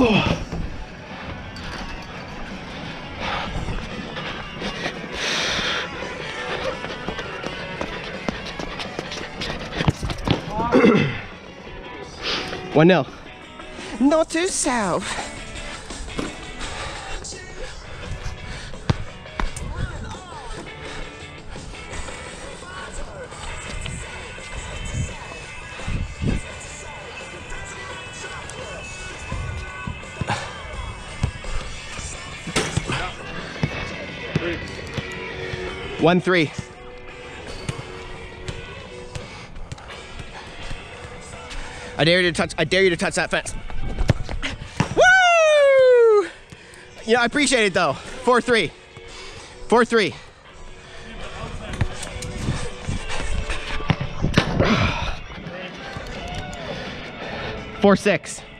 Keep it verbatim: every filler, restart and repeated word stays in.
Oh. One nil. Not too south. One three. I dare you to touch. I dare you to touch that fence. Woo! Yeah, I appreciate it though. Four three. Four three. Four six.